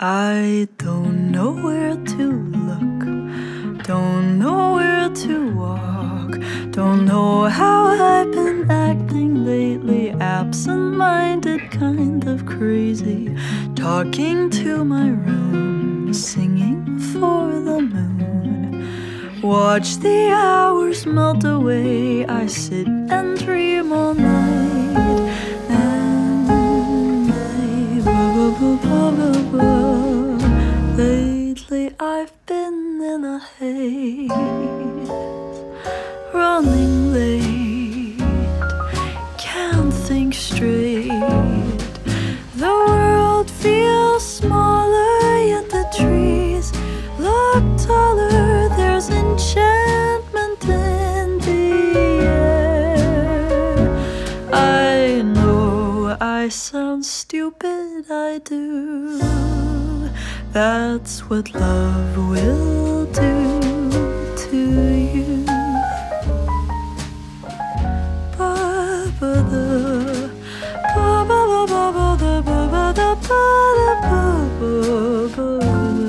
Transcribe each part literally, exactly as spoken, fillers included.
I don't know where to look, don't know where to walk, don't know how I've been acting lately, absent-minded, kind of crazy, talking to my room, singing for the moon. Watch the hours melt away, I sit and dream all night, and I, ba, ba, ba, ba, ba. Lately I've been in a haze, running late, can't think straight. The world feels smaller, yet the trees look taller. There's enchantment in the air. I know I sound stupid, I do. That's what love will do to you. Ba ba da, ba ba ba ba ba da, ba ba da, ba da, ba ba ba.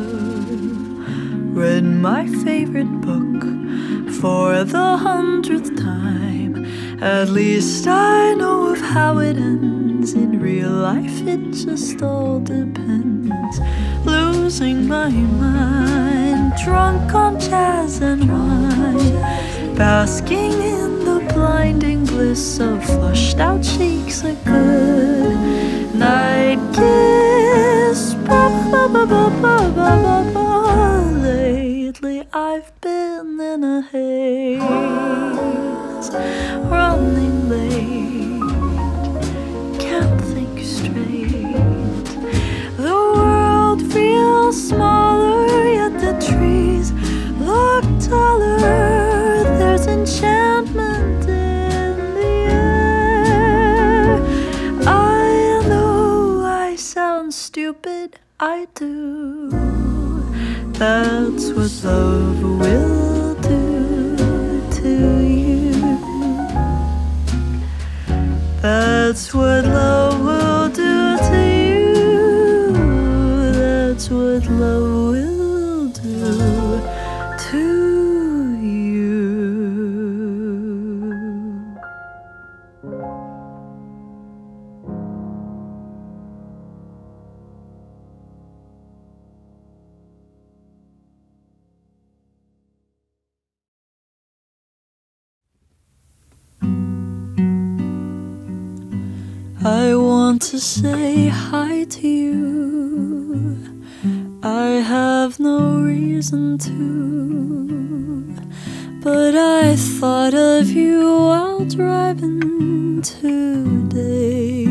Read my favorite book for the hundredth time. At least I know of how it ends. In real life it just all depends. Losing my mind, drunk on jazz and wine, basking in the blinding bliss of flushed out cheeks, a good night kiss. Ba ba ba ba ba ba ba ba. Lately I've been in a haze, running late, can't think straight. The world feels smaller, yet the trees look taller. There's enchantment in the air. I know I sound stupid, I do. That's what love will do to you. That's what love will do to you. That's what love will do to you. I want to say hi to you. I have no reason to, but I thought of you while driving today.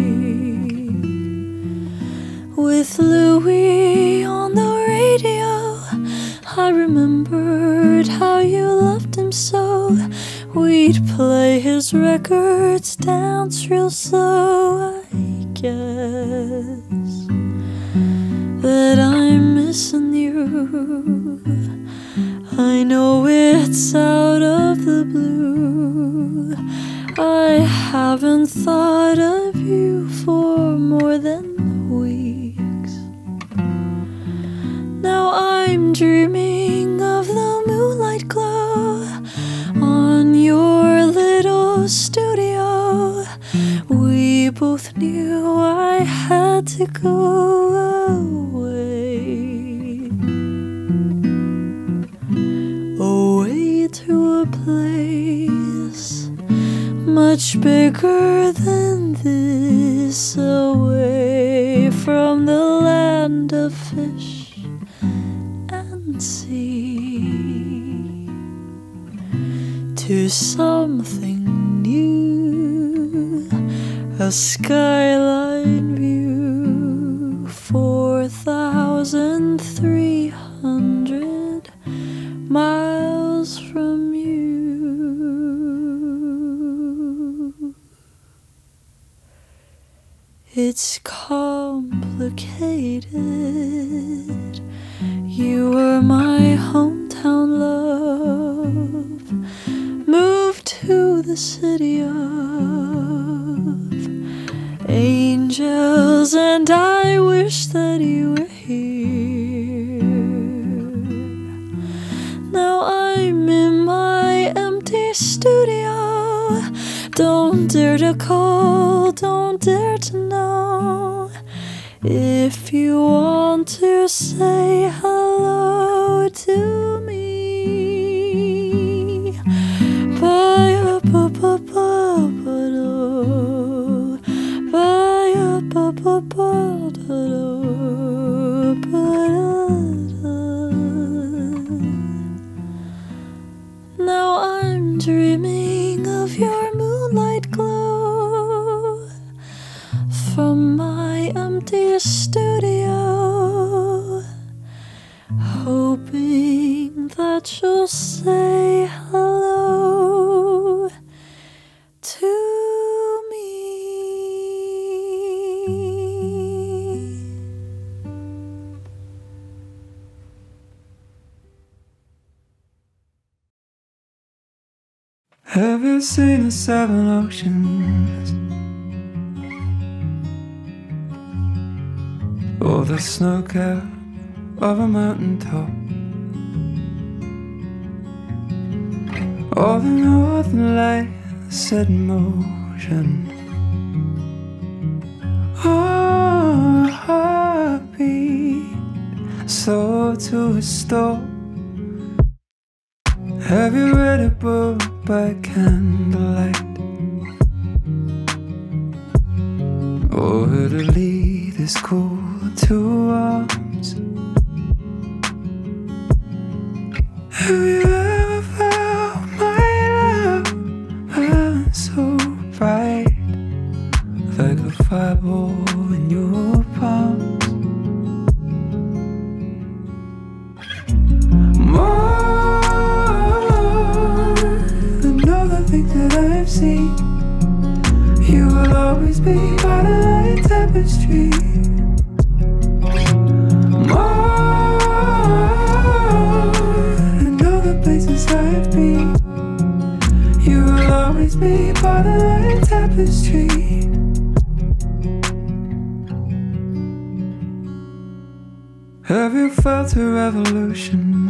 With Louis on the radio, I remembered how you loved him so. We'd play his records, dance real slow. I guess that I'm missing you. I know it's out of the blue. I haven't thought of you for more than weeks. Now I'm dreaming of the moonlight glow on your little studio. We both knew I had to go away, away to a place much bigger than this, away from the land of fish and sea, to something new, a skyline view, four thousand three hundred miles from you. It's complicated. You were my hometown love, moved to the city of angels, and I wish that you were here. a call, don't dare to know if you want to say hello to me. Ba-ya-ba-ba-ba-ba-do, ba-ya-ba-ba-ba-do, ba-da-da. Now I'm dreaming of your moonlight glow from my empty studio, hoping that you'll say hello to me. Have you seen the seven oceans, or the snow cap of a mountain top, or the northern lights set in motion? Oh, a heartbeat slow to a stop. Have you read a book by candlelight, or heard a lead is cool to arms? Have you ever felt my love burn so bright, like a fireball in your palms? More than all the things that I've seen, you will always be part of my tapestry. I've been, you will always be part of my tapestry. Have you felt a revolution?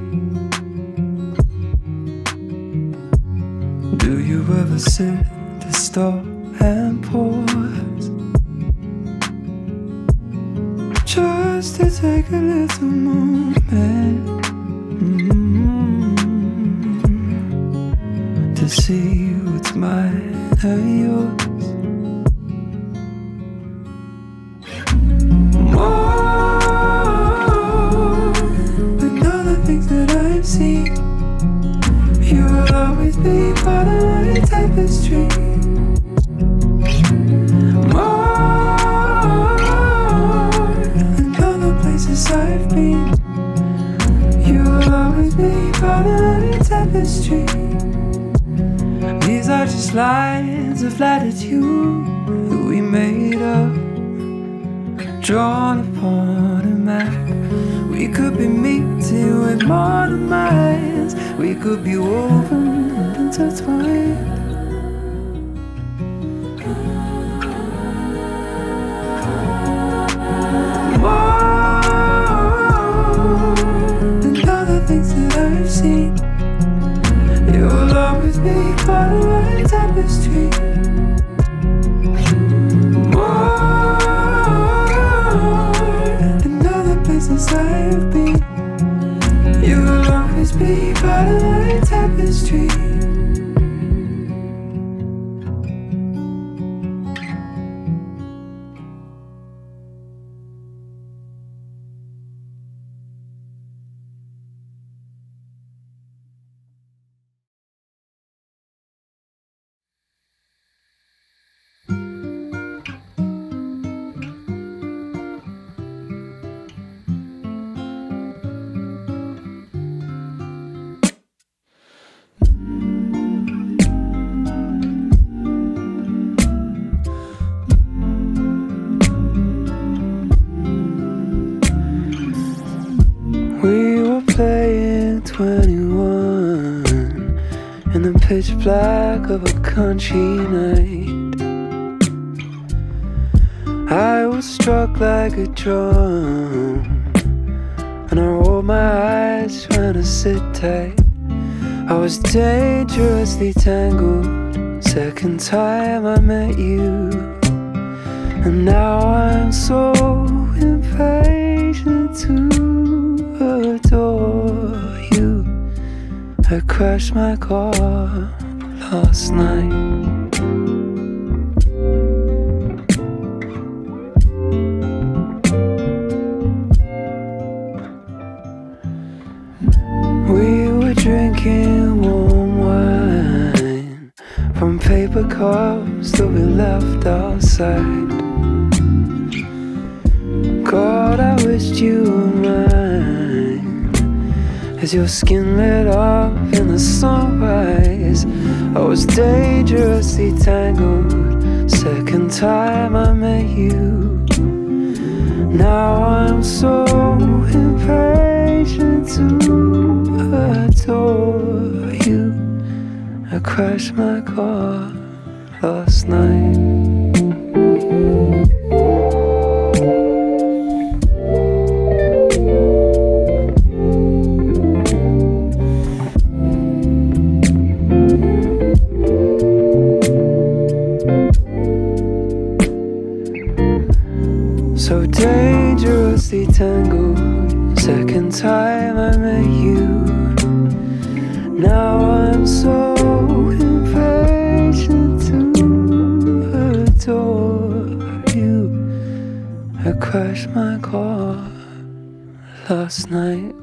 Do you ever sit to stop and pause, just to take a little moment? To see what's mine and yours. More than all the things that I've seen, you will always be part of my tapestry. More than all the places I've been, you will always be part of my tapestry. These are just lines of latitude that we made up, drawn upon a map. We could be meeting with modern minds, we could be woven and intertwined. More than all the things that I've seen, you will always be part of my tapestry. More than all the places I've been, you will always be part of my tapestry. We were playing twenty-one in the pitch black of a country night. I was struck like a drum, and I rolled my eyes trying to sit tight. I was dangerously tangled, second time I met you. And now I'm so impatient to adore you. I crashed my car last night. We were drinking warm wine from paper cups that we left outside. God, I wished you were mine, as your skin lit up in the sunrise. I was dangerously tangled second time I met you. Now I'm so impatient to adore you. I crashed my car last night. So dangerously tangled second time I met you. Now I'm so impatient to adore you. I crashed my car last night.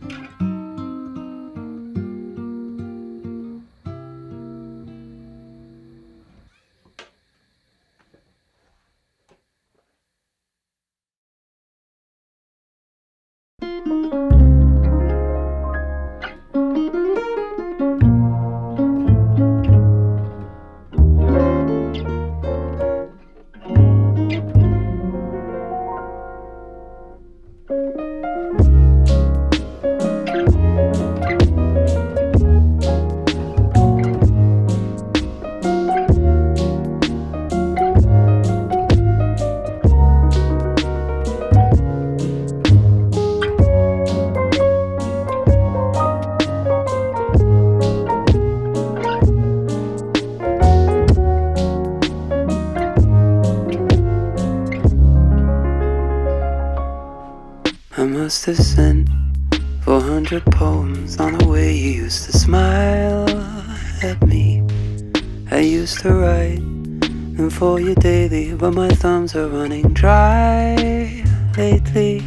I must have sent four hundred poems on the way you used to smile at me. I used to write them for you daily, but my thumbs are running dry lately.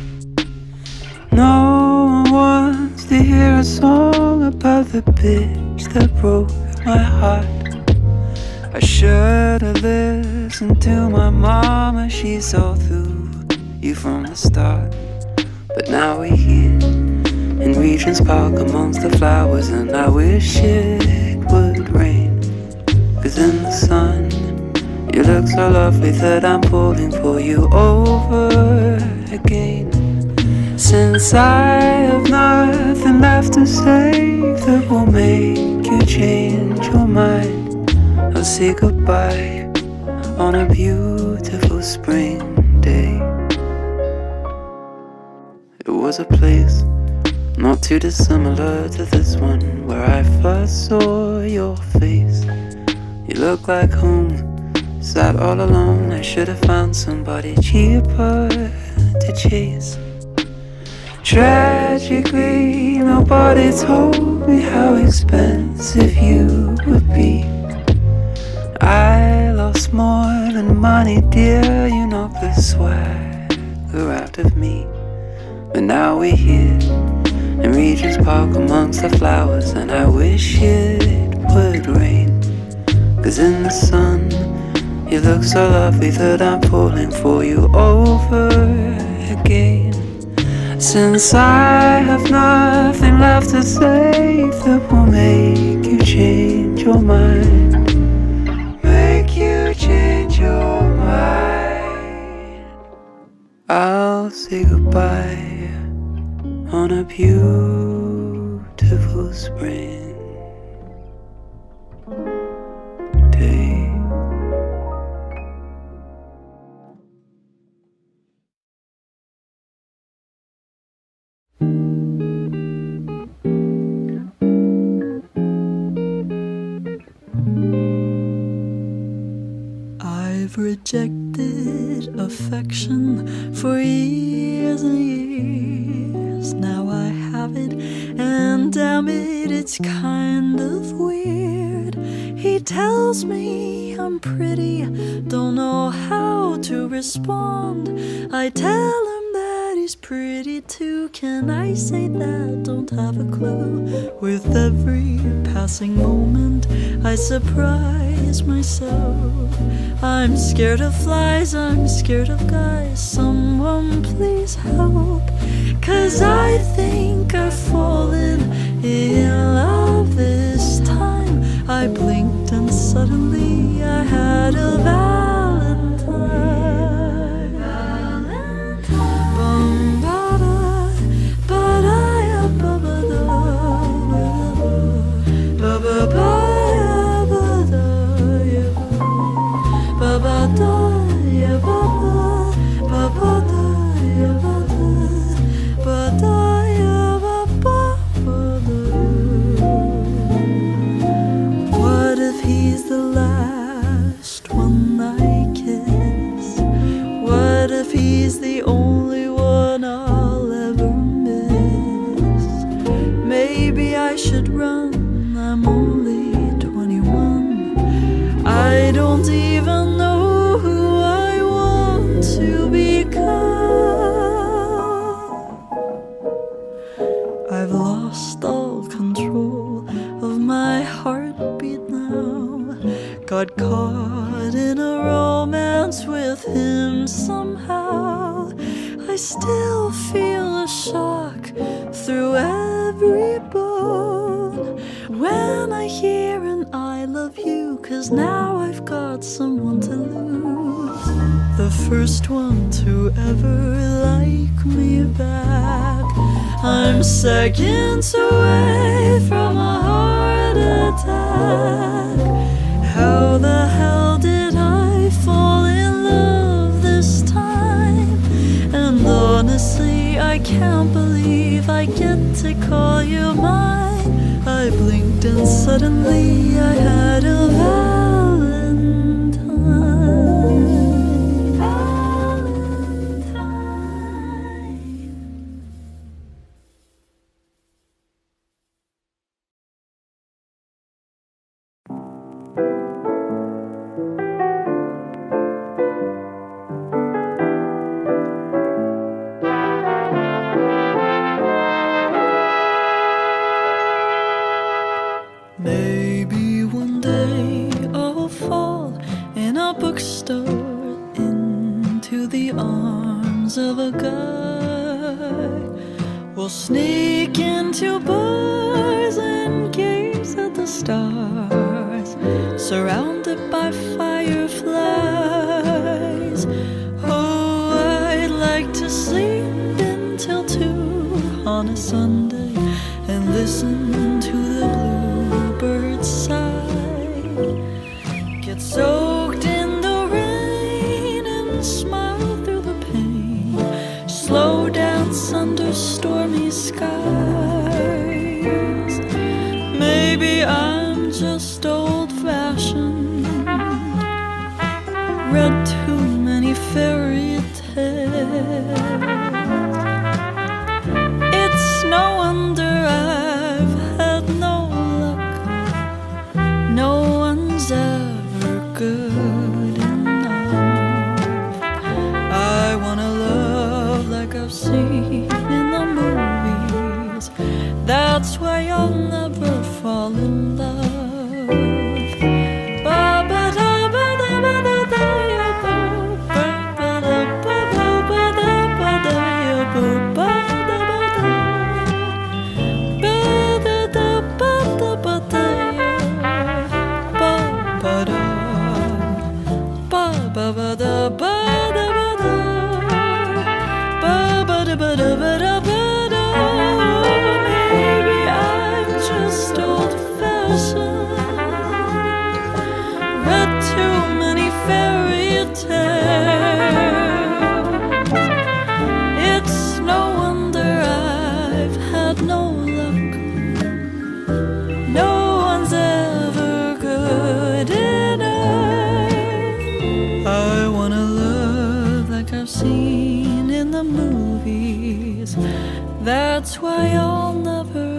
No one wants to hear a song about the bitch that broke my heart. I should've listened to my mama, she saw through you from the start. But now we're here in Regent's Park amongst the flowers, and I wish it would rain. Cause in the sun, you look so lovely that I'm pulling for you over again. Since I have nothing left to say that will make you change your mind, I'll say goodbye on a beautiful spring day. It was a place not too dissimilar to this one, where I first saw your face. You look like home, sat all alone. I should have found somebody cheaper to chase. Tragically, nobody told me how expensive you would be. I lost more than money, dear. You knocked the swagger out of me. But now we're here in Regent's Park amongst the flowers, and I wish it would rain. Cause in the sun, you look so lovely that I'm pulling for you over again. Since I have nothing left to say that will make you change your mind, make you change your mind, I'll say goodbye on a beautiful spring day. I've rejected affection for years and years. Now I have it, and damn it, it's kind of weird. He tells me I'm pretty, don't know how to respond. I tell him that he's pretty too. Can I say that? Don't have a clue. With every passing moment I surprise myself. I'm scared of flies, I'm scared of guys. Someone please help, 'cause I think I've fallen in love this time. I blinked and suddenly I had a Valentine. Bum ba da, ba da ya ba ba da, ba ba ba ya ba da ya ba ba da ya ba ba, ba ba da ya ba da, ba da ya ba ba ba da. What if he's the last one I kiss? What if he's the only one I'll ever miss? Maybe I should run, I'm only twenty-one. I don't even know who I want to become. I've lost all control of my heartbeat now. Got caught in a romance with him somehow. I still feel a shock through every bone when I hear an I love you, 'cause now I've got someone to lose. The first one to ever like me back. I'm seconds away from a heart attack. How the hell did I fall in love this time? And honestly, I can't believe I get to call you mine. I blinked and suddenly I had a Valentine. Valentine. Maybe one day I'll fall in a bookstore into the arms of a guy. We'll sneak into bars and gaze at the stars, surrounded by fireflies. Oh, I'd like to sleep until two on a Sunday and listen to the bluebirds sigh. Get soaked in the rain and smile through the pain. Slow dance under stormy skies. Maybe I'm just old-fashioned, read too many fairy tales. It's no wonder I've had no luck. No one's ever good enough. I wanna love like I've seen in the movies. That's why I'll never fall in love. Maybe I'm just old-fashioned, read too many fairy tales. It's no wonder I've had no luck. No one's ever good enough. I movies. That's why I'll never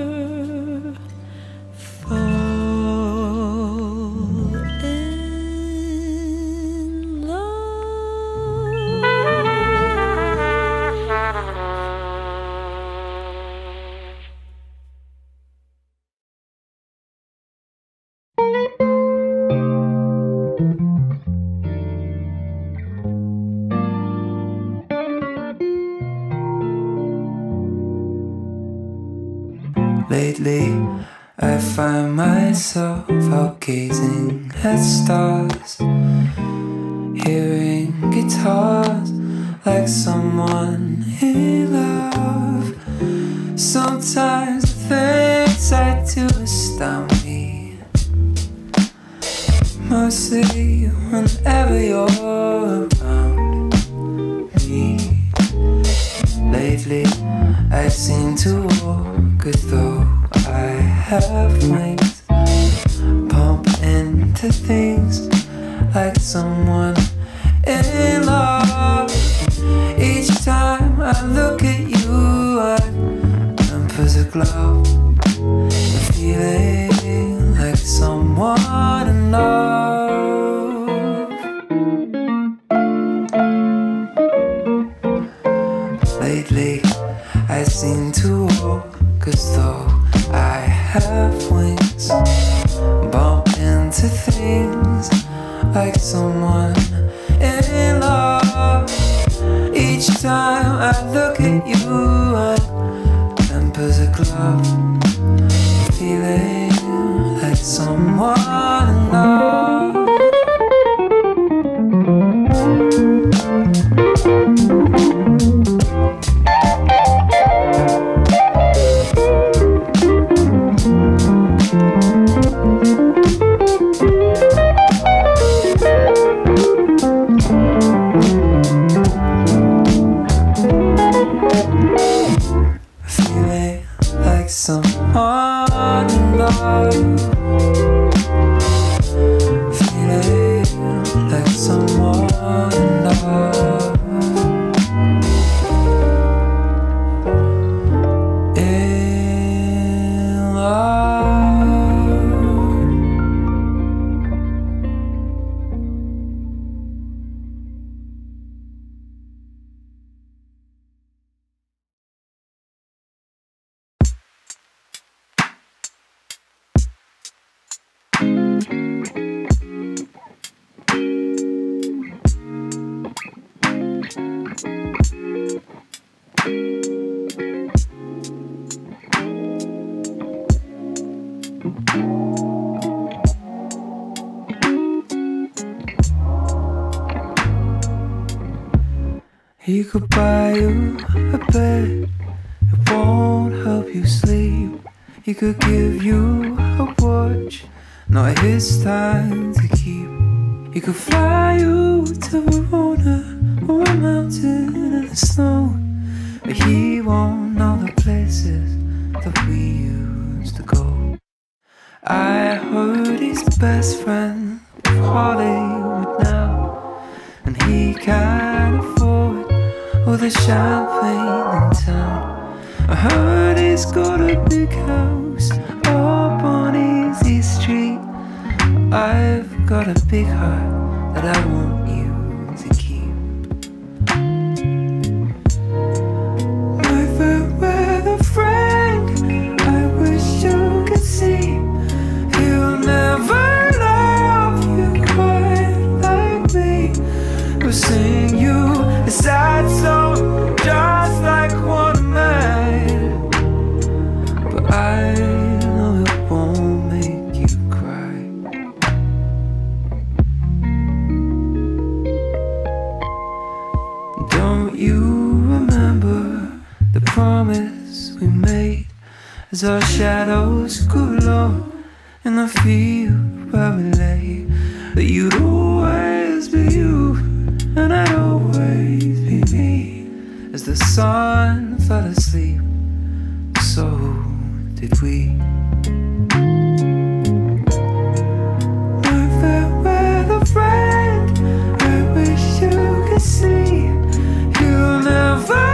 Lately, I find myself out gazing at stars, hearing guitars like someone in love. Sometimes the things I do astound me, mostly whenever you're around me. Lately, I seem to walk as though I have wings, bump into things like someone in love. Each time I look at you, I tempers aglow, feeling like someone in love. Lately, I seem to walk as though I have wings, bump into things like someone in love. Each time I look at you, I tempers aglow, feeling like someone in love. Someone in love, feeling like someone in love, in love. He could buy you a bed, it won't help you sleep. He could give you a watch, not his time to keep. He could fly you to Verona or a mountain in the snow, but he won't know the places that we used to go. I heard he's best friend with Hollywood now, and he can't afford all the champagne in town. I heard he's got a big house up on Easy Street. I've got a big heart that I want you to keep. My fair weather friend, I wish you could see. He'll never love you quite like me. We'll sing you a sad song just like one man, but I know it won't make you cry. Don't you remember the promise we made as our shadows grew low in the field where we lay? That you'd always be you and I'd always be me. As the sun fell asleep, so did we. My fair weather friend, I wish you could see. You'll never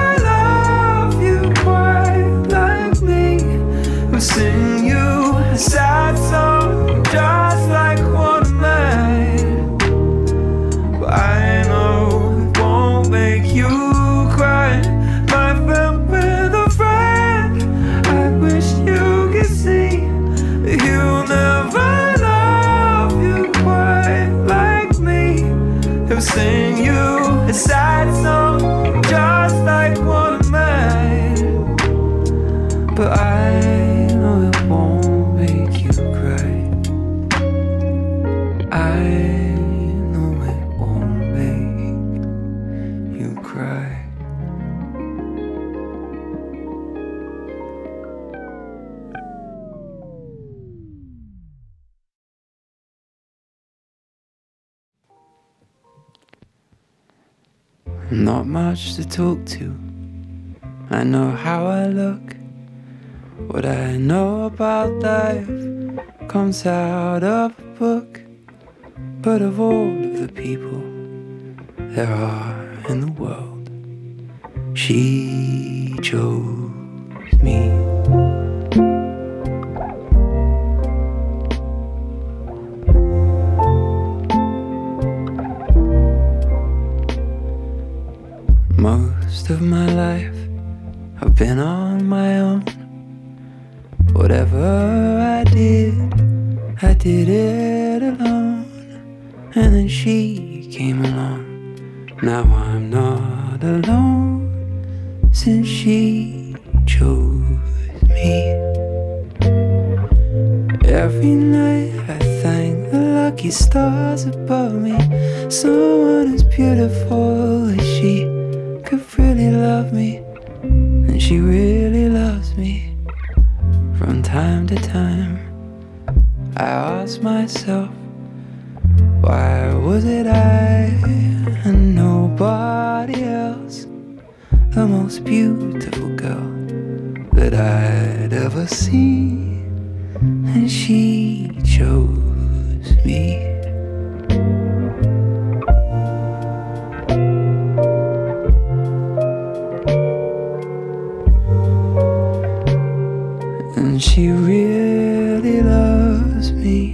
not much to talk to. I know how I look. What I know about life comes out of a book. But of all of the people there are in the world, she chose me. Most of my life I've been on my own. Whatever I did, I did it alone. And then she came along. Now I'm not alone, since she chose me. Every night I thank the lucky stars above me. Someone as beautiful as she could really love me. And she really loves me. From time to time I ask myself, why was it I and nobody else, the most beautiful girl that I'd ever seen? And she chose me. And she really loves me.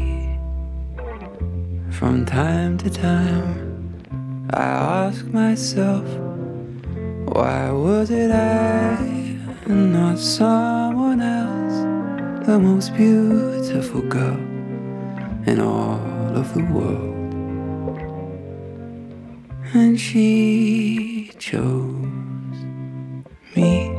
From time to time I ask myself, why was it I and not someone else, the most beautiful girl in all of the world? And she chose me.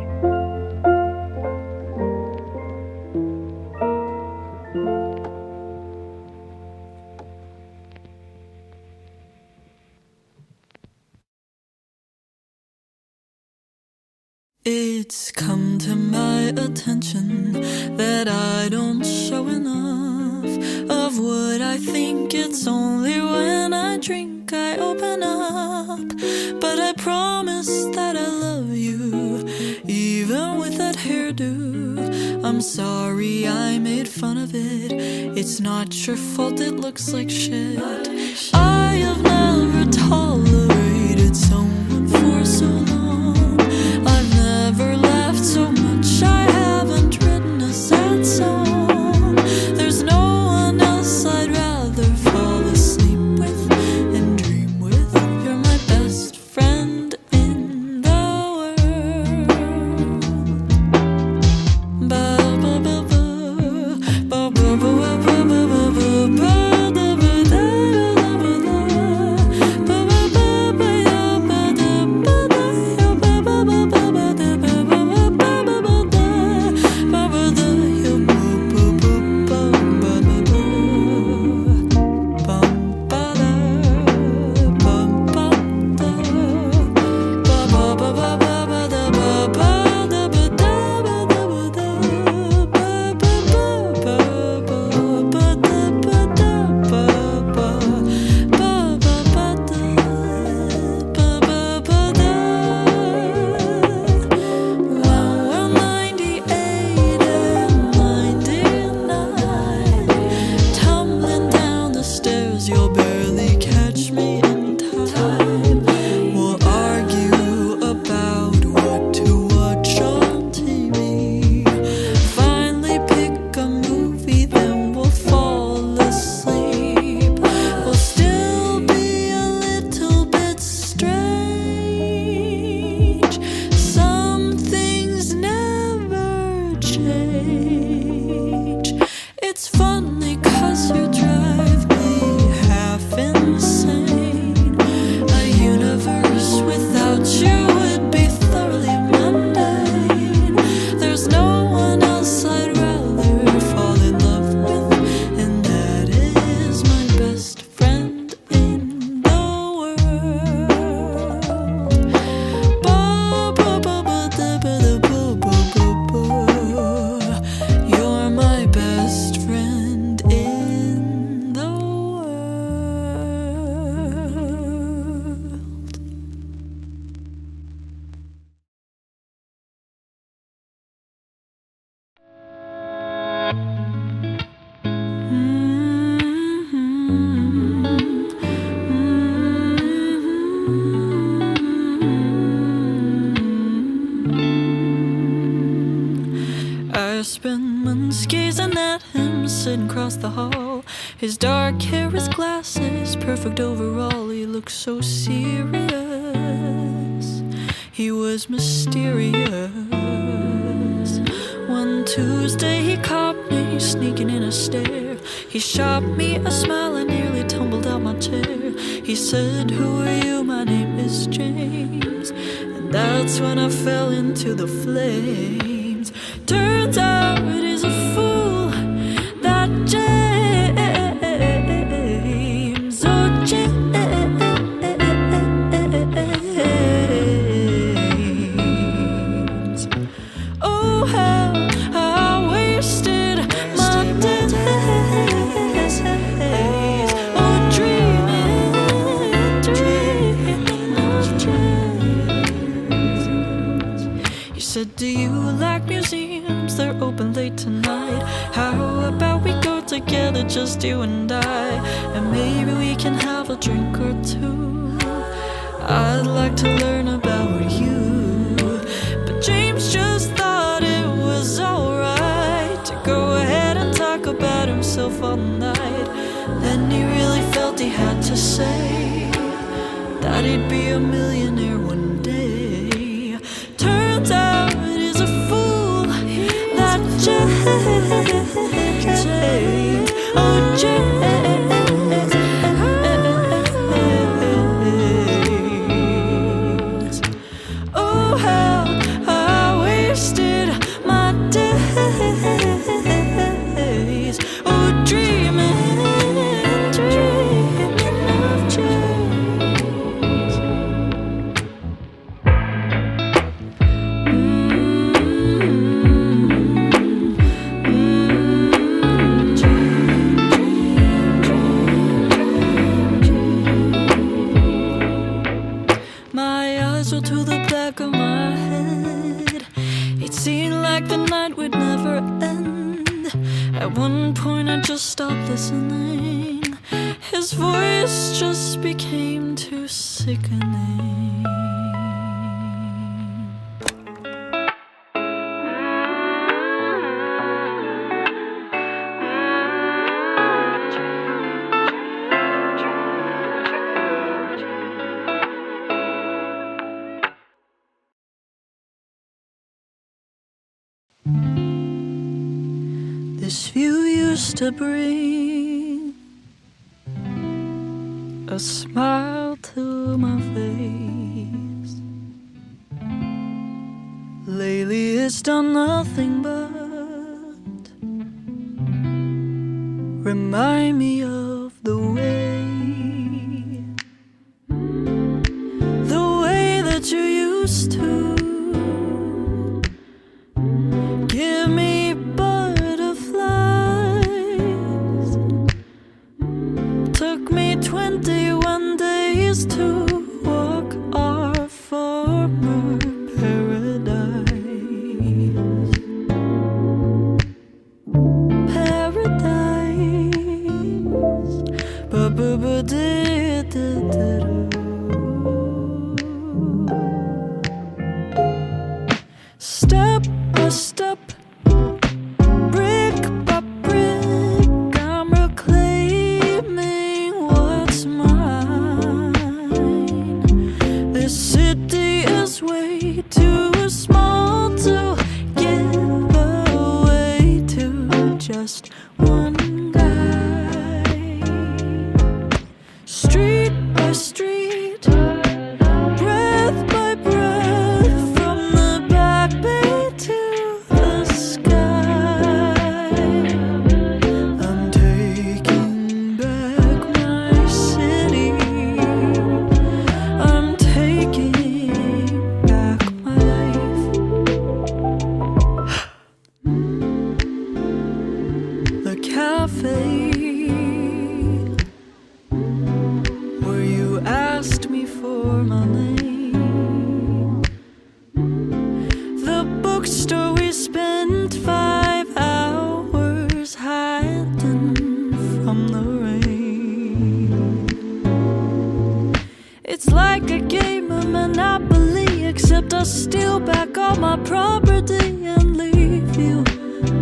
It's come to my attention that I don't show enough of what I think. It's only when I drink I open up. But I promise that I love you, even with that hairdo. I'm sorry I made fun of it. It's not your fault, it looks like shit. I have never tolerated someone for so long. I've never laughed so much, I haven't written a sad song. There's no one else I'd rather fall asleep with and dream with. You're my best friend in the world. Ba ba ba ba ba ba ba ba ba ba ba ba ba. I spent months gazing at him sitting across the hall. His dark hair, his glasses, perfect overall. He looked so serious, he was mysterious. One Tuesday he caught me sneaking in a stare. He shot me a smile, I nearly tumbled out my chair. He said, "Who are you? My name is James." And that's when I fell into the flames. Turns out he's a fool, that James. Oh, James. Oh, how I wasted my days. Oh, dreaming, dreaming of James. You said, "Do you like museums? They're open late tonight. How about we go together, just you and I? And maybe we can have a drink or two. I'd like to learn about you." But James just thought it was alright to go ahead and talk about himself all night. Then he really felt he had to say that he'd be a millionaire one day. Turns out he's a fool, that James. Oh, James. Oh, how I wasted my days. Oh, dreaming, dreaming of James. My eyes were to the back of my head. It seemed like the night would never end. At one point I just stopped listening. His voice just became too sickening. This view used to bring a smile to my face. Lately it's done nothing but remind me of the way, the way that you used to give me butterflies. Took me twenty-one days to walk our former paradise. Paradise. Ba-ba-ba-dee-dee-dee-doo. Step by step, brick by brick, I'm reclaiming what's mine. This city is way too small to give away to just one guy. Street by street, breath by breath, from the back bay to the sky. I'm taking back my city. I'm taking back my life. The cafe where you asked me for my name. The bookstore we spent five hours hiding from the rain. It's like a game of Monopoly, except I steal back all my property and leave you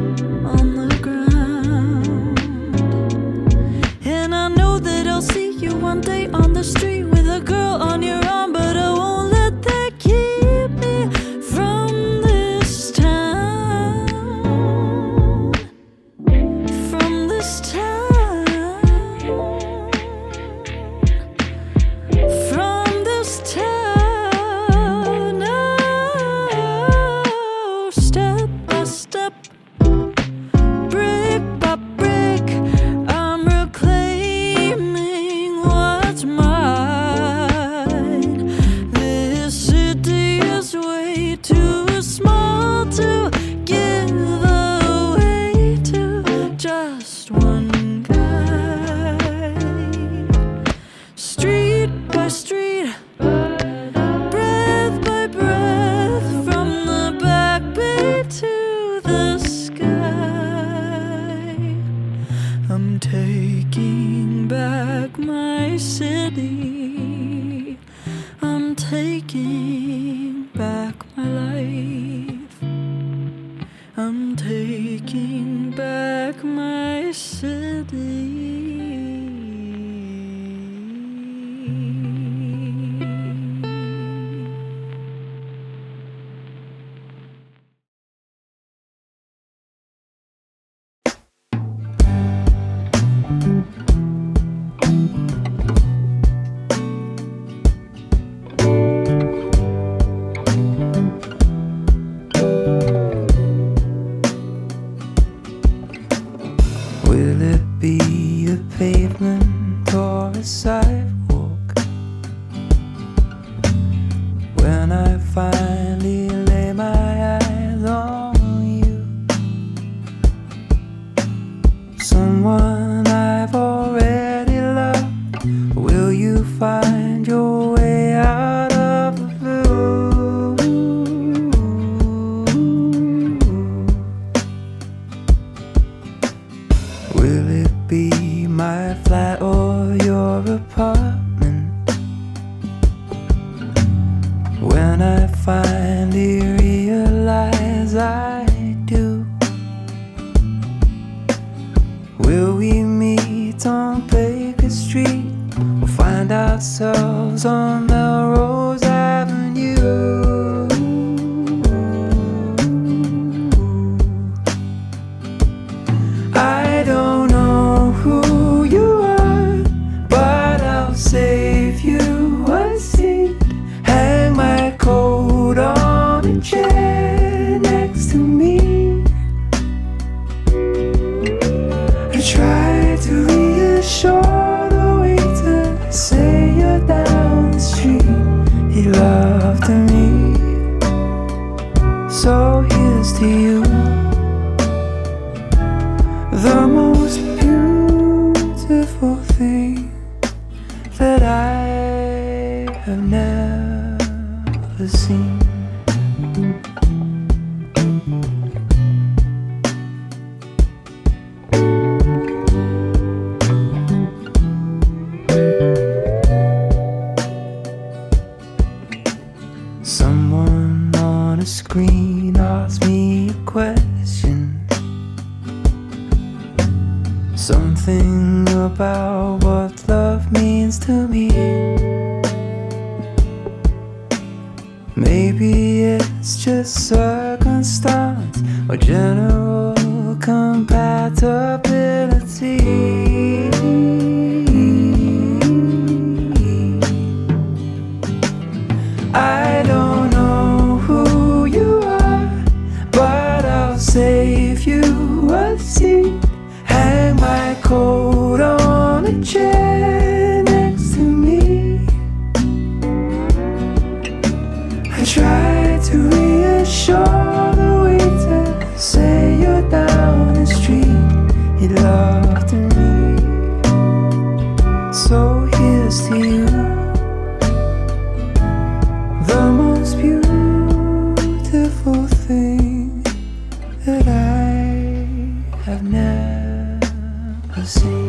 city. Will it be a pavement or a sidewalk when I finally lay my eyes on you? Someone I've already loved. Will you find your way out of the blue? Will it be my flat or your apartment when I finally realize I do? Will we meet on Baker Street or find ourselves on Melrose Avenue? I don't know who you are, but I'll save you a seat. Hang my coat on a chair next to me. I try to reassure the waiter, say you're down the street. He loved me, so here's to you. The most beautiful thing that I have never seen. Someone on a screen asked me a question, something about what love means to me. Maybe it's just circumstance or general compatibility. I don't know who you are, but I'll save you a seat. Hang my coat on a chair next to me. I try to reassure the waiter, say you're down the street. He loved me, so here's to you. The most beautiful thing that I have never seen.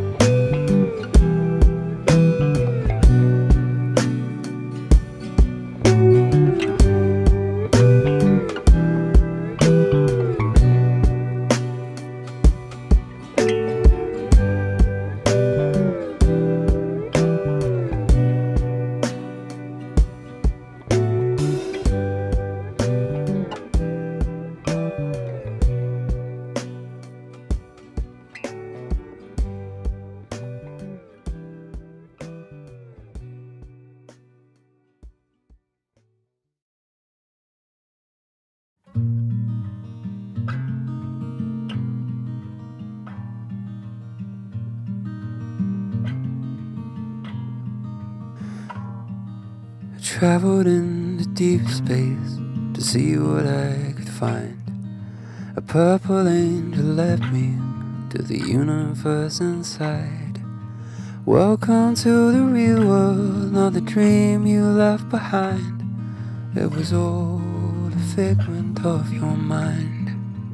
I traveled into deep space to see what I could find. A purple angel led me to the universe inside. Welcome to the real world, not the dream you left behind. It was all a figment of your mind.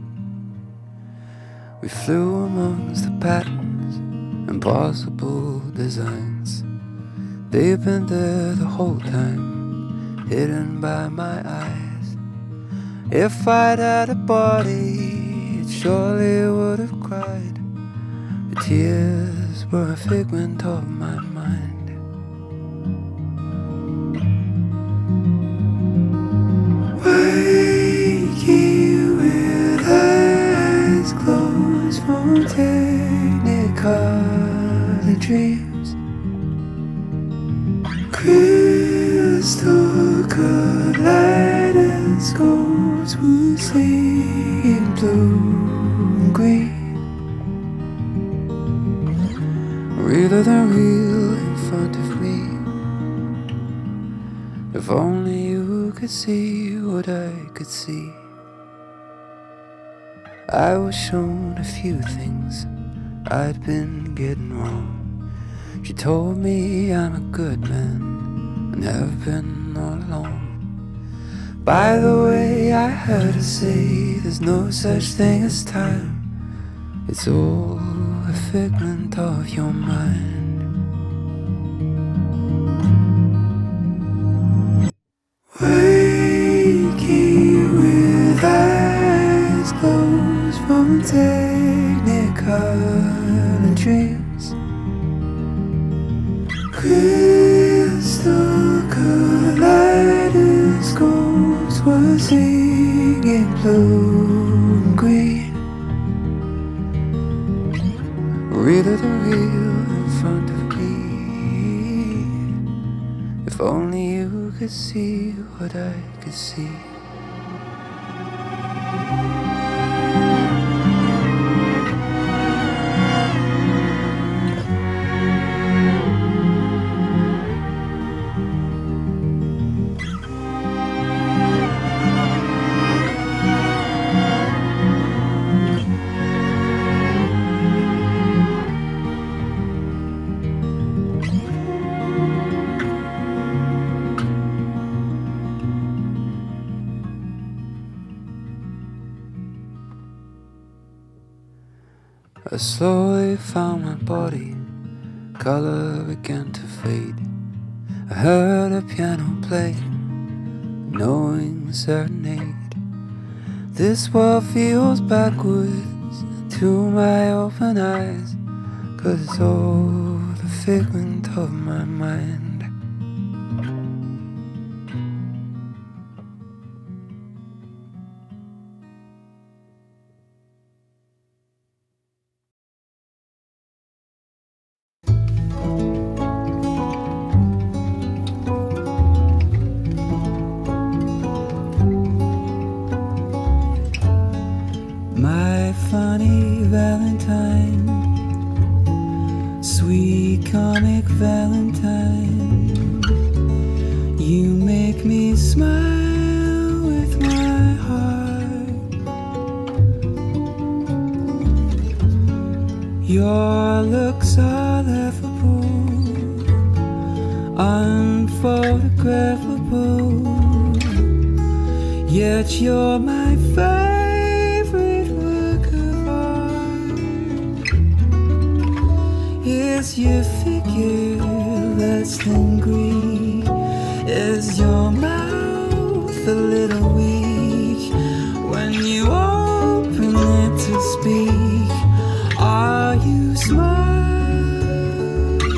We flew amongst the patterns, impossible designs. They've been there the whole time, hidden by my eyes. If I'd had a body, it surely would have cried. The tears were a figment of my mind. Wakey with eyes closed from technicolor dreams, crystal kaleidoscopes were seeing blue and green, realer than real in front of me. If only you could see what I could see. I was shown a few things I'd been getting wrong. She told me I'm a good man and have been all along. By the way, I heard her say there's no such thing as time. It's all a figment of your mind. Waking with eyes closed from technicolor dreams, crystal kaleidoscopes were singing blue and green, realer than real in front of me. If only you could see what I could see. I slowly found my body, color began to fade. I heard a piano play, knowing serenade. This world feels backwards to my open eyes, 'cause it's all the figment of my mind. My funny Valentine, sweet comic Valentine, you make me smile with my heart. Your looks are laughable, unphotographable, yet you're my favorite. Is your figure less than Greek? Is your mouth a little weak? When you open it to speak, are you smart?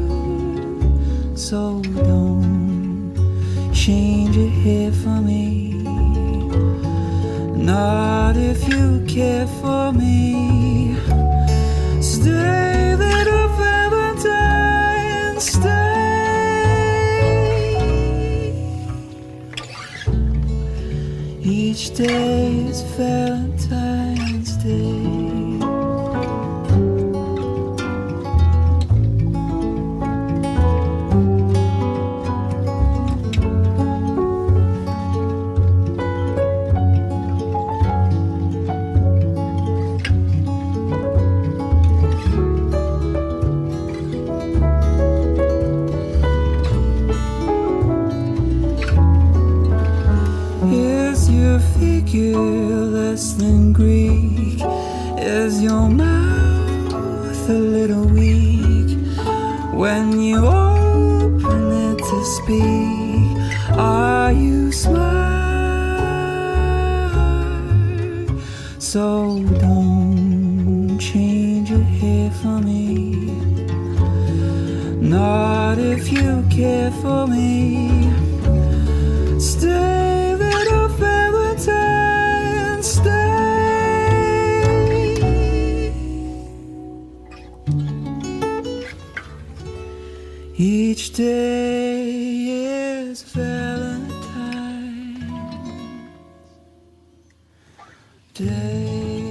So don't change your hair for me, not if you care for me. Stay, each day is Valentine's Day. Is your figure less than Greek? Is your mouth a little weak? When you open it to speak, are you smart? So don't change your hair for care for me. Stay, little Valentine, stay. Each day is Valentine's Day.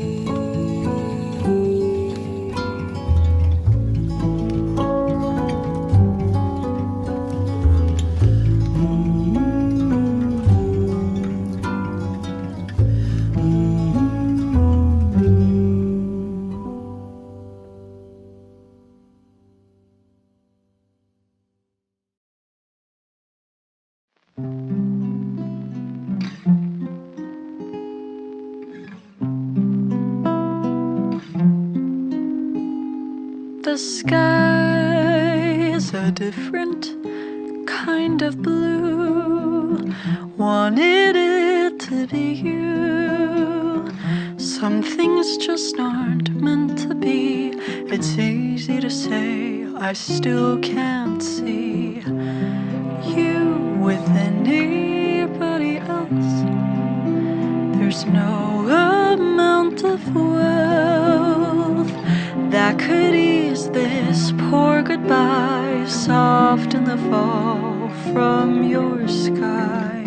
The sky is a different kind of blue. Wanted it to be you. Some things just aren't meant to be. It's easy to say, I still can't see you with anybody else. There's no amount of wealth that could ease this poor goodbye, soften the fall from your sky.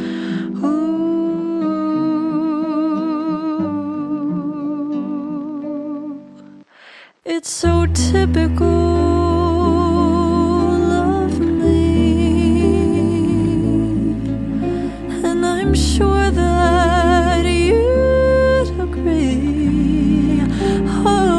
Ooh, it's so typical of me, and I'm sure that you'd agree. Oh,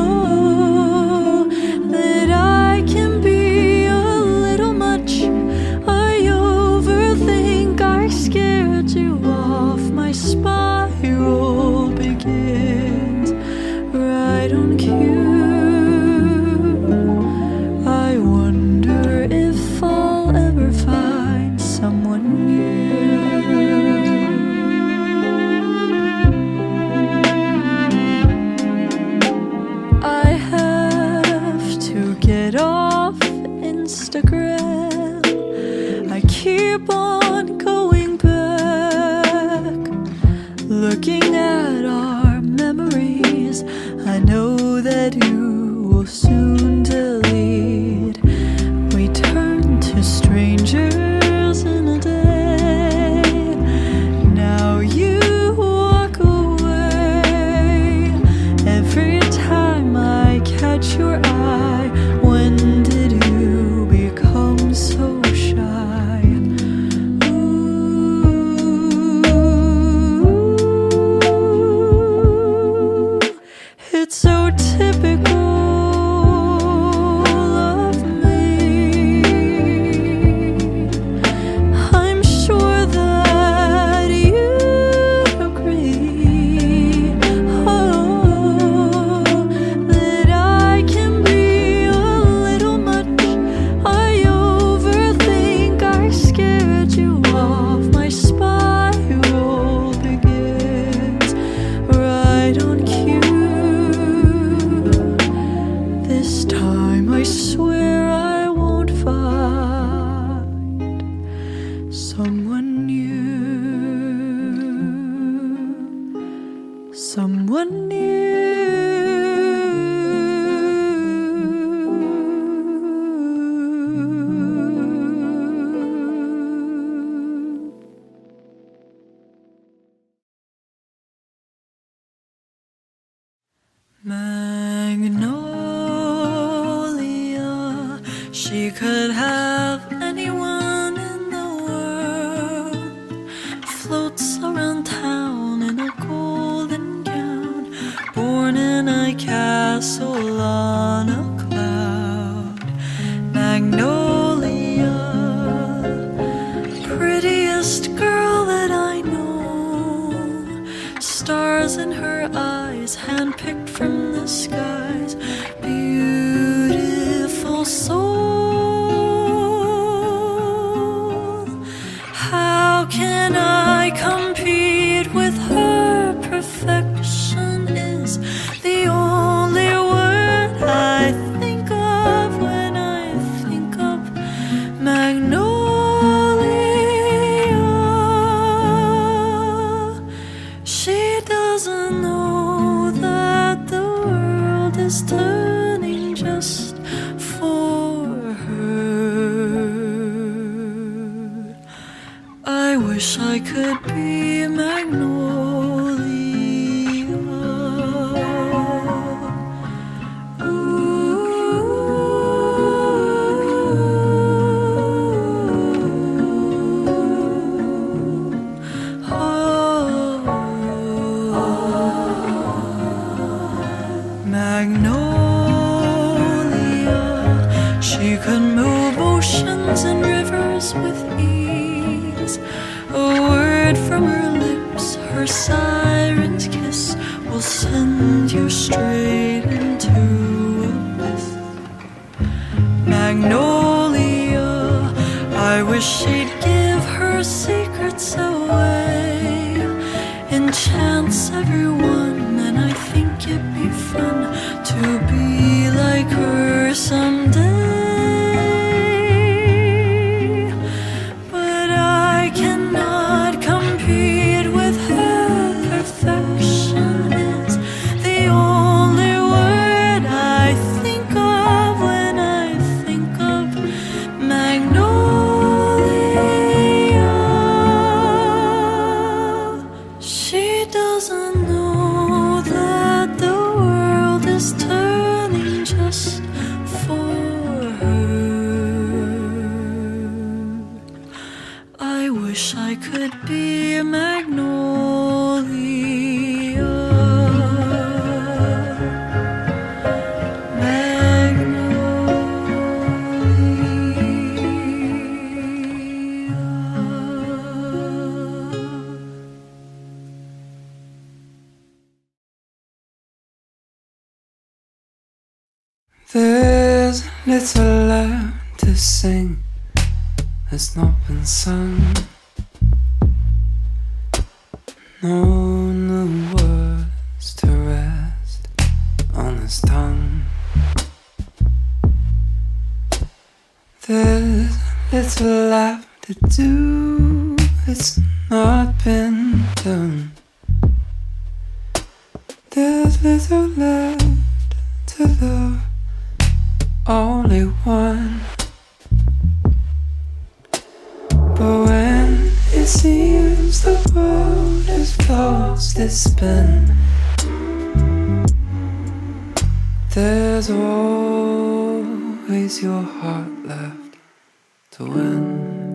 spiral begins right on cue. I wonder if I'll ever find someone new. I have to get off Instagram. I keep on going back, looking at our memories. I know that you will soon delete. We turn to strangers in a day. Now you walk away. Every time I catch your eye, when did you become so shy? It's so typical of me. I'm sure that you'd agree. Oh, that I can be a little much. I overthink. I scared you off. My spiral begins right on cue. This time I swear I won't find someone new, someone new. Magnolia, she could have anyone in the world. Floats around town in a golden gown, born in a castle on a cloud. Magnolia, prettiest girl that I know. Stars in her eyes, handpicked from the skies. Beautiful soul. How can I compete with her? Perfection is the only word I think of when I think of Magnolia. doesn't know that the world is turning just for her. I wish I could be Magnolia. Magnolia, she could move oceans and rivers with ease. A word from her lips, her siren's kiss, will send you straight into abyss. Magnolia, I wish she'd give her secrets away, enchants everyone, and I think it'd be fun to be like her someday. But I cannot compete with her. Perfection is the only word I think of when I think of Magnolia. She doesn't know that the world is turning just for her. I wish I could be a magnolia. There's little left to sing that's not been sung. No new words to rest on his tongue. There's little left to do, it's not been done. There's little left to love, only one. But when it seems the world has lost its spin, there's always your heart left to win.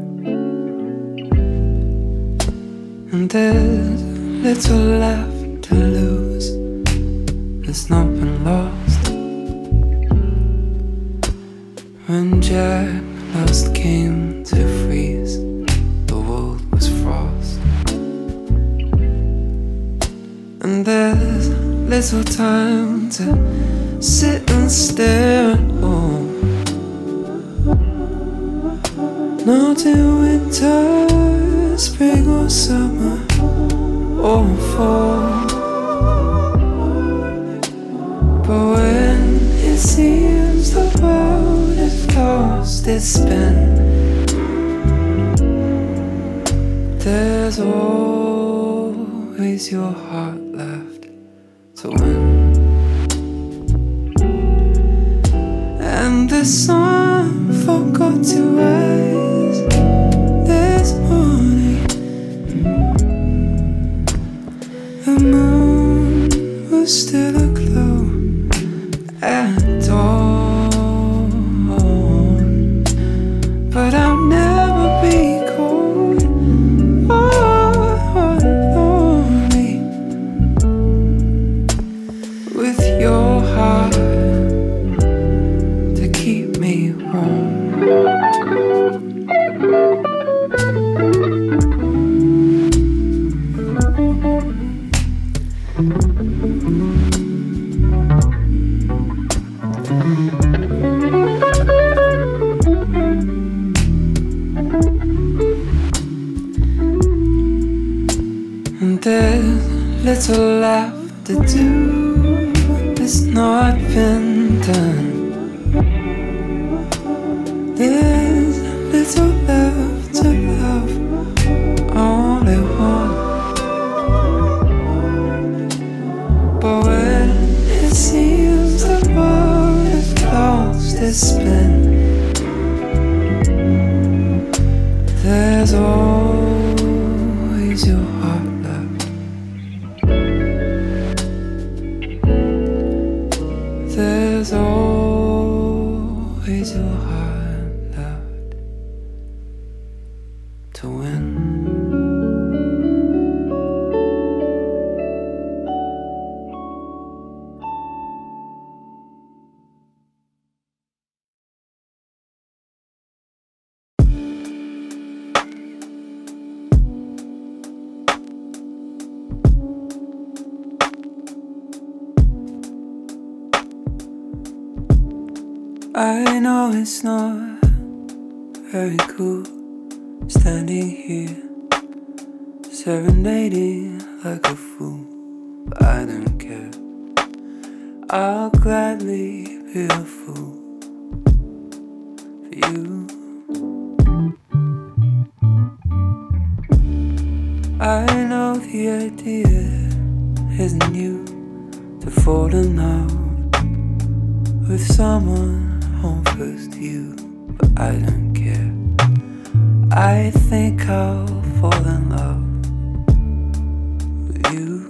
And there's little left to lose, it's not been lost. When Jack last came to freeze, the world was frost. And there's little time to sit and stare at home. Not in winter, spring or summer or fall. But when it seems the world has lost its spin, there's always your heart left to win. And the sun forgot to rise this morning. The moon was still aglow at dawn. But I'll never be cold or lonely with your heart to keep me warm. And there's little left to do, it's not been done. There's little left to love, only one. has been. There's always your heart left. There's always your heart left to win. I know it's not very cool standing here serenading like a fool, but I don't care. I'll gladly be a fool for you. I know the idea isn't new to fall in love with someone home first you, but I don't care. I think I'll fall in love with you.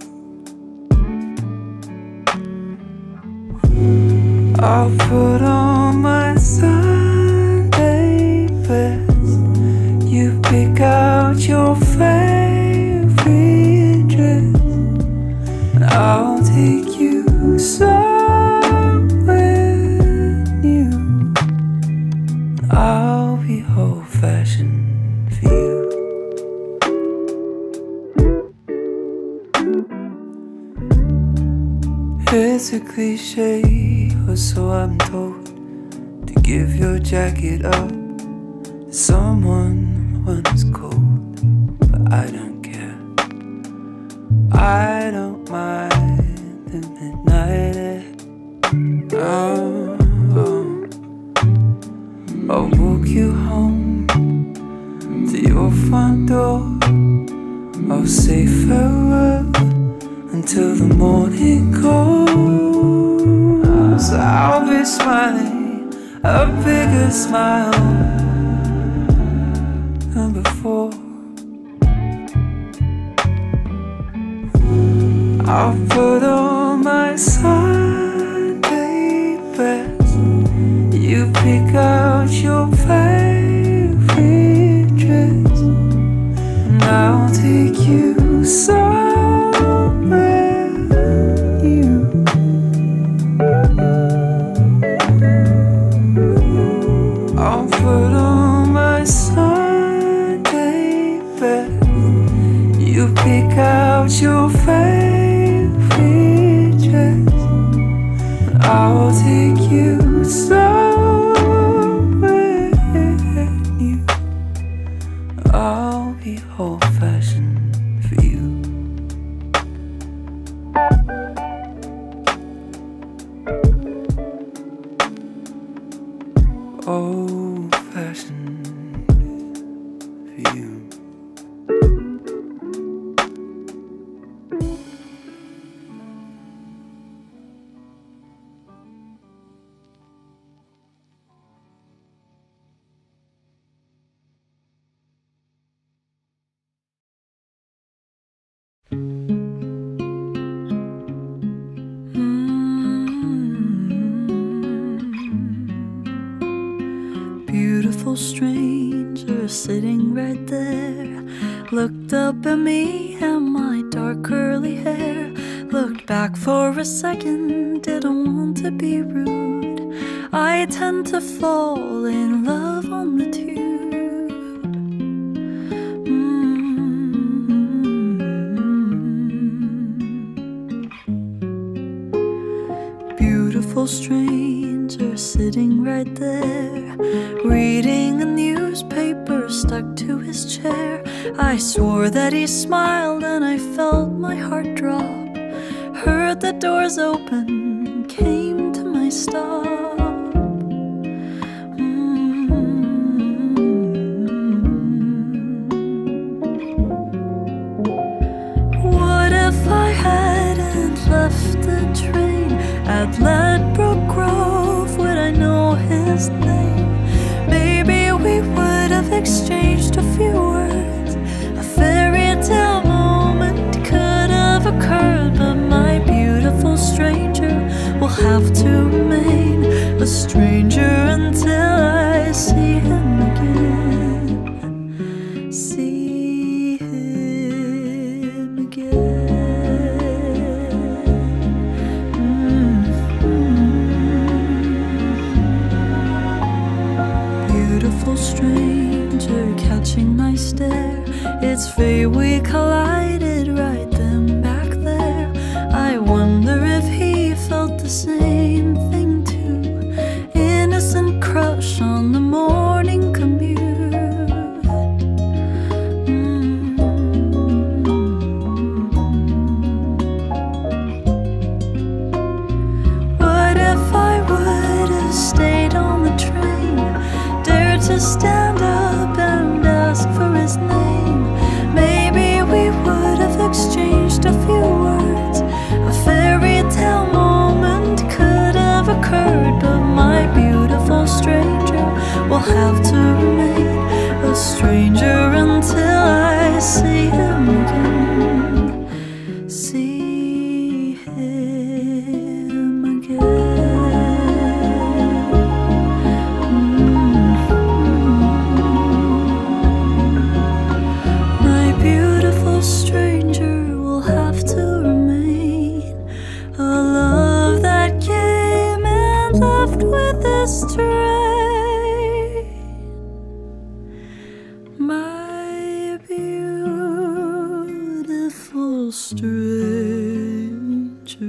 I'll put on my Sunday best. You pick out your favorite dress, and I'll take you somewhere. I'll be old-fashioned for you. It's a cliche, or so I'm told, to give your jacket up to someone when it's cold, but I don't care. I don't mind the midnight air. Oh, oh. I'll walk you home to your front door. I'll say farewell until the morning comes. I'll be smiling a bigger smile than before. I'll put on my Sunday best. You pick out your favorite dress, and I'll take you somewhere new. I'll put on my Sunday best. You pick out your favorite dress, and I'll take you somewhere new. I'll be old-fashioned for you. Old-fashioned for you. Beautiful stranger sitting right there, looked up at me and my dark curly hair, looked back for a second, didn't want to be rude. I tend to fall in love on the tube. Mm-hmm. Beautiful stranger sitting right there, reading a newspaper stuck to his chair. I swore that he smiled and I felt my heart drop. Heard the doors open, came to my stop. Mm-hmm. What if I hadn't left the train at Ledbroke Grove? Would I know his stranger until I see him again. See him again. Mm-hmm. Beautiful stranger catching my stare. It's fate we collided right then back there. I wonder if he felt the same thing too. Innocent crush on the morning commute. Mm-hmm. What if I would have stayed on the train, dared to stand up and ask for his name? Maybe we would have exchanged a few words. A fairy tale moment could have occurred, but my beautiful stranger will have to remain a stranger until I see him again. See him again. Mm-hmm. My beautiful stranger will have to remain a love that came and left with this train. My beautiful stranger.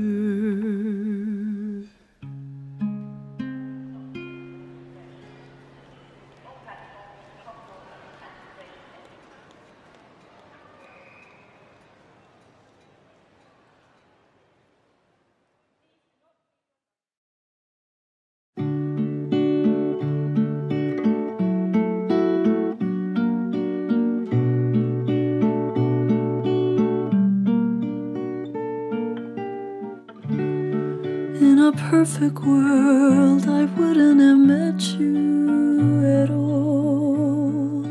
In a perfect world, I wouldn't have met you at all.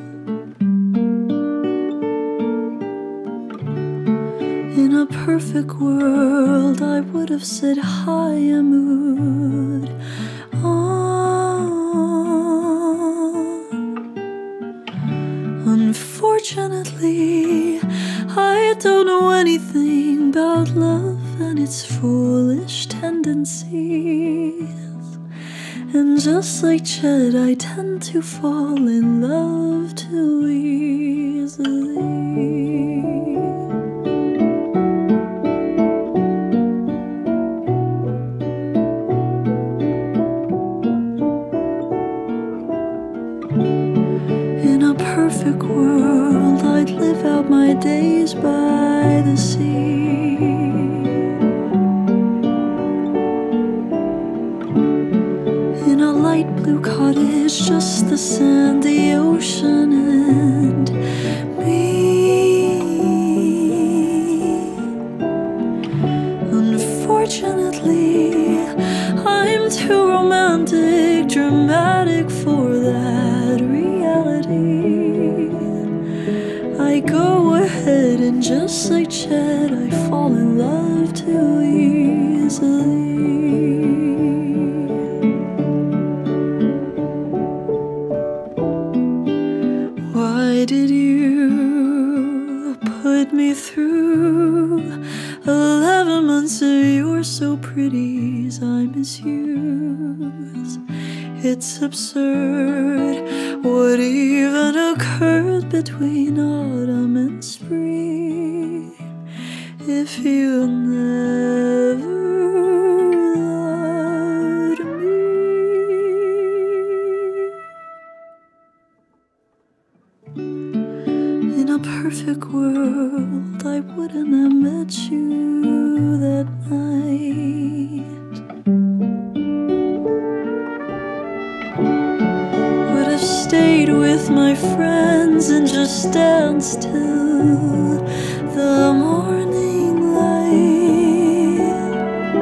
In a perfect world, I would have said hi and moved on. Unfortunately, I don't know anything about love and its foolish tendencies. And just like Chet, I tend to fall in love too easily. In a perfect world, I'd live out my days by the sea. In a light blue cottage, just the sand, the ocean, and me. Unfortunately, I'm too romantic, dramatic for that reality. I go ahead and just like Chet, I fall in love too easily. Why did you put me through eleven months of You're So Pretty's I misuse? It's absurd what even occurred between autumn and spring. If you never loved me, in a perfect world, I wouldn't have met you that night. Would have stayed with my friends and just danced till the morning light.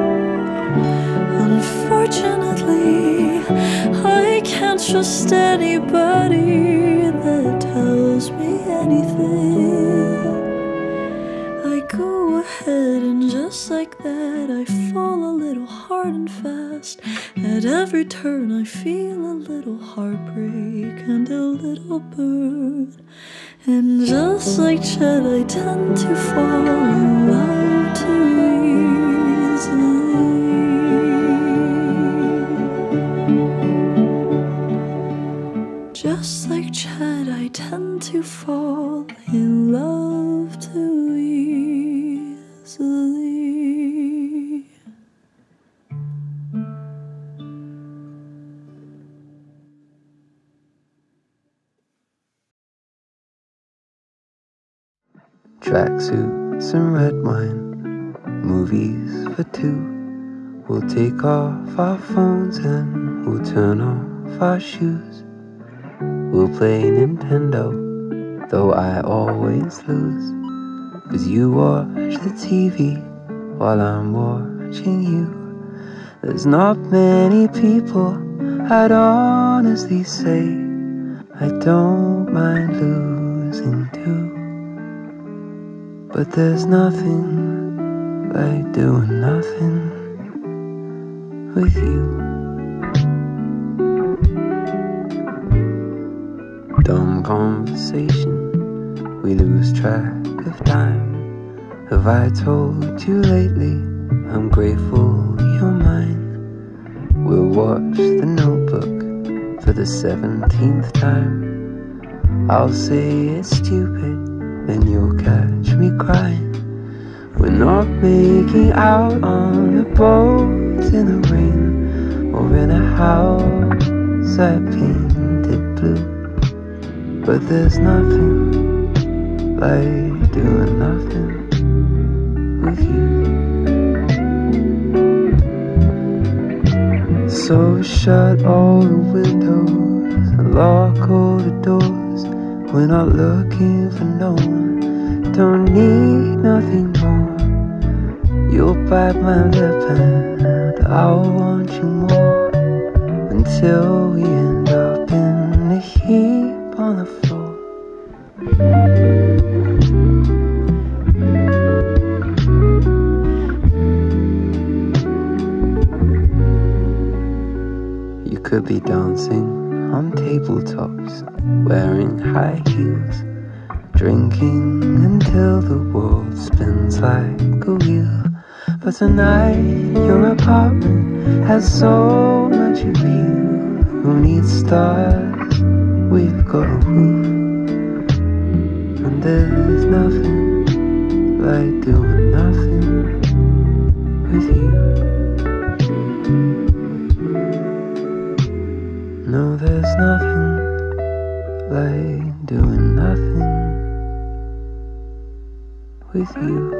Unfortunately, I can't trust anybody that tells me anything. I go ahead and just just like that, I fall a little hard and fast. At every turn I feel a little heartbreak and a little burn. And just like Chet, I tend to fall in love too easily. Just like Chet, I tend to fall in love too easily. Tracksuits and red wine, movies for two. We'll take off our phones and we'll turn off our shoes. We'll play Nintendo, though I always lose. 'Cause you watch the T V while I'm watching you. There's not many people I'd honestly say I don't mind losing to. But there's nothing like doing nothing with you. Dumb conversation, we lose track of time. Have I told you lately I'm grateful you're mine? We'll watch The Notebook for the seventeenth time. I'll say it's stupid, then you'll catch me crying. We're not making out on a boat in the rain, or in a house I painted blue. But there's nothing like doing nothing with you. So shut all the windows and lock all the doors. We're not looking for no one, don't need nothing more. You'll bite my lip and I'll want you more, until we end up in a heap on the floor. You could be dancing on tabletops, wearing high heels, drinking until the world spins like a wheel. But tonight your apartment has so much appeal. Who needs stars? We've got a roof. And there's nothing like doing nothing with you. No, there's nothing like doing nothing with you.